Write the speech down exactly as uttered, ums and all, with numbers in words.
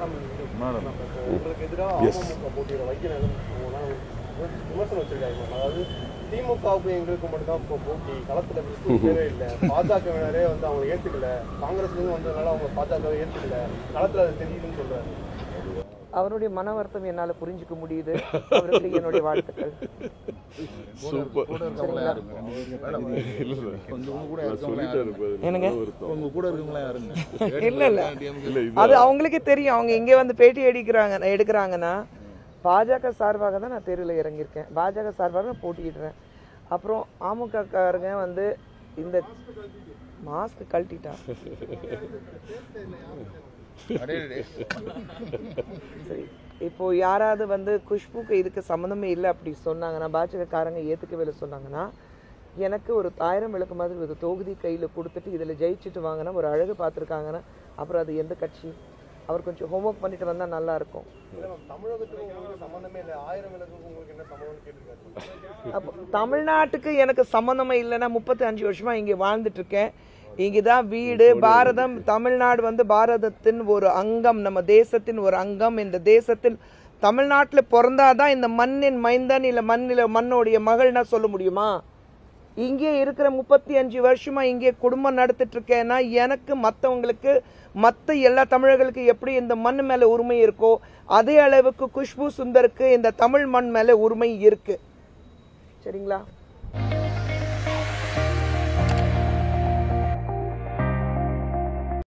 உங்களுக்கு எதிராக அமமுக போட்டியிட வைக்கணும் விமர்சனம் வச்சிருக்காங்க. அதாவது திமுகவுக்கு எங்களுக்கு மட்டும்தான் இப்போ போட்டி, களத்துல விருப்பவே இல்லை, பாஜகவினரே வந்து அவங்க ஏற்றுக்கல, காங்கிரஸ்ல இருந்து வந்ததுனால அவங்க பாஜகவை ஏற்றுக்கல, களத்துல அது தெரியுதுன்னு சொல்றாரு. அவருடைய மன வருத்தம் என்னால புரிஞ்சுக்க முடியுது. அவருக்கு என்னுடைய வாழ்த்துக்கள். இல்ல இல்ல அது அவங்களுக்கே தெரியும். அவங்க இங்க வந்து பேட்டி எடுக்கிறாங்க எடுக்கிறாங்கன்னா பாஜக சார்பாக தான் நான் தெருவில் இறங்கியிருக்கேன், பாஜக சார்பாக நான் போட்டியிடுறேன். அப்புறம் அமமுக காரங்க வந்து இந்த மாஸ்க் கழட்டிட்டா சரி, இப்போ யாராவது வந்து குஷ்புக்கு இதுக்கு சம்மந்தமே இல்லை அப்படி சொன்னாங்கன்னா, பாஜக காரங்க ஏத்துக்கவே இல்லை சொன்னாங்கன்னா, எனக்கு ஒரு ஆயிரம் விளக்கு மாதிரி ஒரு தொகுதி கையில கொடுத்துட்டு இதுல ஜெயிச்சுட்டு வாங்கினா ஒரு அழகு பார்த்துருக்காங்கன்னா அப்புறம் அது எந்த கட்சி? அவர் கொஞ்சம் ஹோம்ஒர்க் பண்ணிட்டு வந்தா நல்லா இருக்கும். தமிழ்நாட்டுக்கு எனக்கு சம்பந்தமே இல்லைன்னா முப்பத்தி அஞ்சு வருஷமா இங்க வாழ்ந்துட்டு இருக்கேன். இங்கதான் வீடு. பாரதம், தமிழ்நாடு வந்து பாரதத்தின் ஒரு அங்கம், நம்ம தேசத்தின் ஒரு அங்கம். இந்த தேசத்தில் தமிழ்நாட்டில் பிறந்தாதான் இந்த மண்ணின் மைந்தன் இல்ல மண்ணில மண்ணோடைய மகள்னா சொல்ல முடியுமா? இங்கே இருக்கிற முப்பத்தி அஞ்சு வருஷமா இங்கே குடும்பம் நடத்திட்டு இருக்கேன்னா எனக்கு மற்றவங்களுக்கு மற்ற எல்லா தமிழர்களுக்கு எப்படி இந்த மண் மேல உரிமை இருக்கோ அதே அளவுக்கு குஷ்பு சுந்தருக்கு இந்த தமிழ் மண் மேல உரிமை இருக்கு. சரிங்களா?